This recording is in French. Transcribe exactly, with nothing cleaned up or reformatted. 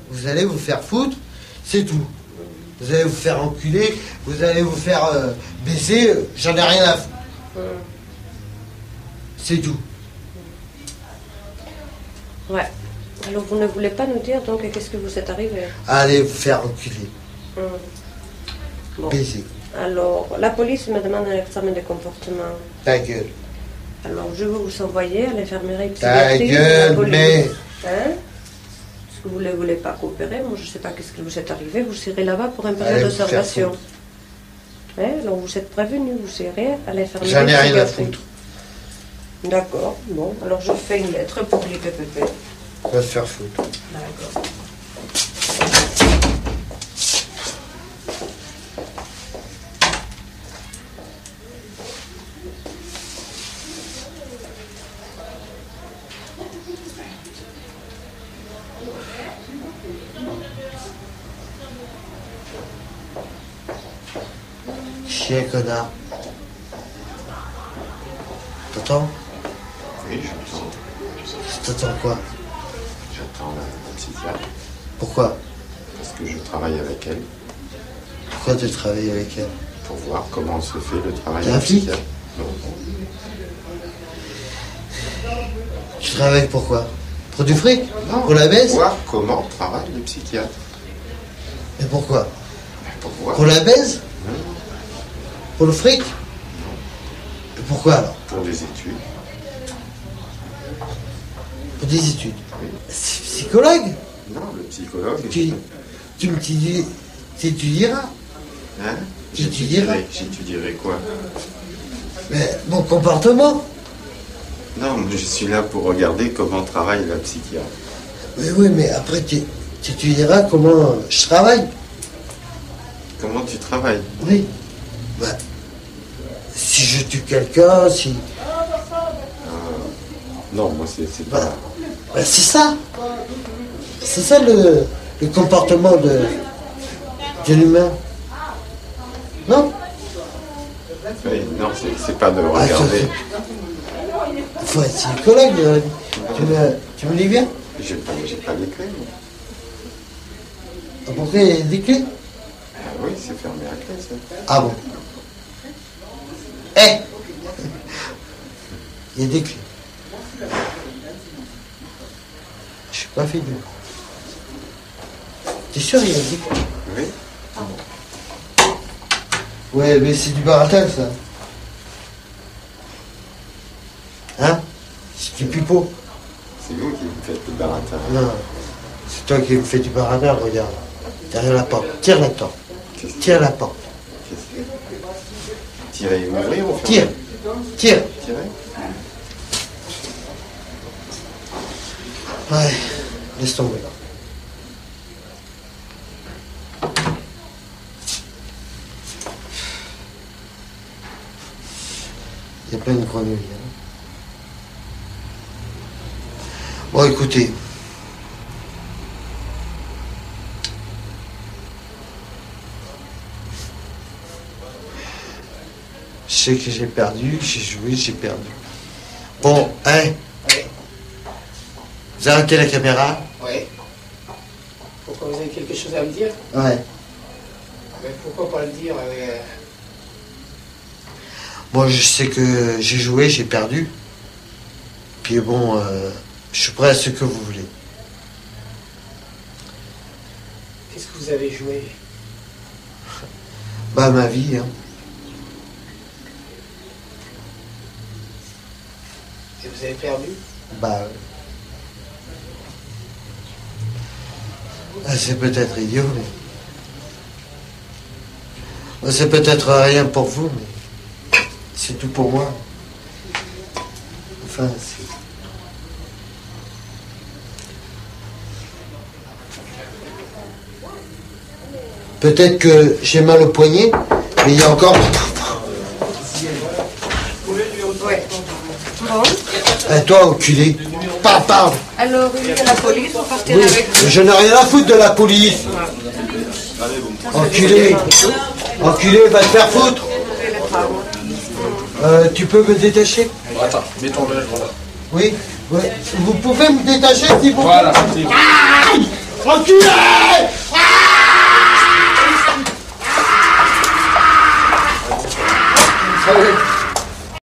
vous allez vous faire foutre, c'est tout. Vous allez vous faire enculer, vous allez vous faire euh, baiser, j'en ai rien à foutre. Mmh. C'est tout. Ouais. Alors vous ne voulez pas nous dire donc qu'est-ce que vous êtes arrivé? Allez vous faire enculer. Mmh. Bon. Baiser. Alors, la police me demande un examen de comportement. Ta gueule. Alors, je vais vous envoyer à l'infirmerie Ta psychiatrique. gueule, mais... Hein? Parce que vous ne voulez pas coopérer, moi je ne sais pas qu'est-ce qui vous est arrivé, vous serez là-bas pour une période d'observation. Hein? Alors, vous êtes prévenu, vous serez à l'infirmerie psychiatrique. J'en ai rien à foutre. D'accord, bon, alors je fais une lettre pour l'I P P P. Va se faire foutre. D'accord. Chien connard. T'entends? Oui, j'entends. T'entends quoi? J'attends la, la psychiatre. Pourquoi? Parce que je travaille avec elle. Pourquoi tu travailles avec elle? Pour voir comment se fait le travail T'es de un la flic? psychiatre. Non, non. Tu travailles pourquoi? Pour du fric? Non, pour la baisse? Pour voir comment travaille le psychiatre. Et pourquoi? Pour voir. Pour la baise? Non. Pour le fric? Non. Et pourquoi alors? Pour des études. Pour des études? Oui. C'est psychologue? Non, le psychologue. Tu, tu me dis, tu étudieras? Hein? J'étudierai. J'étudierai quoi? Mais mon comportement? Non, mais je suis là pour regarder comment travaille la psychiatre. Oui, oui, mais après tu, tu étudieras comment je travaille. Comment tu travailles? Oui. Bah, si je tue quelqu'un, si... Non, moi c'est c'est Bah, pas... bah, c'est ça. C'est ça le, le comportement de, de l'humain. Non? Oui, non, c'est c'est pas de Ah, regarder. Il faut être psychologue. euh, Tu me, tu me dis bien? J'ai pas, j'ai pas les clés. moi. Ah, pourquoi il y a des clés? Ah oui, c'est fermé à clé, ça. Ah bon? Eh! Il y a des clés. Je suis pas fidèle. T'es sûr il y a des clés? Oui. Ouais, mais c'est du baratin, ça. Hein? C'est du pipeau. C'est vous qui me faites le baratin. Non. C'est toi qui me fais du baratin, regarde. Derrière la porte. Tire la porte. Qu'est-ce que- Tire la porte. qu'est-ce que- Tirez, ouvrir ou Tire. fermer? Tire. Tirez. Ouais. Laisse tomber. Il y a plein de grenouilles. Hein. Bon, écoutez. Je sais que j'ai perdu, j'ai joué, j'ai perdu. Bon, hein? Oui. Vous arrêtez la caméra? Oui. Pourquoi vous avez quelque chose à me dire? Ouais. Mais pourquoi pas le dire euh, Bon, je sais que j'ai joué, j'ai perdu. Puis bon, euh, je suis prêt à ce que vous voulez. Qu'est-ce que vous avez joué? Bah, ma vie, hein. Et vous avez perdu? Bah. Ah, c'est peut-être idiot, mais. Bah, c'est peut-être rien pour vous, mais. C'est tout pour moi. Enfin, c'est. Peut-être que j'ai mal au poignet, mais il y a encore. Ouais. Bon. Eh, toi, enculé. Pas, parle. Alors, il y a la police, on partira Oui, avec vous. je n'ai rien à foutre de la police. Enculé. Enculé, va te faire foutre. Euh, tu peux me détacher? Attends, mets ton linge, voilà. Oui, oui. Vous pouvez me détacher, s'il vous plaît? Voilà, c'est Aïe! Enculé!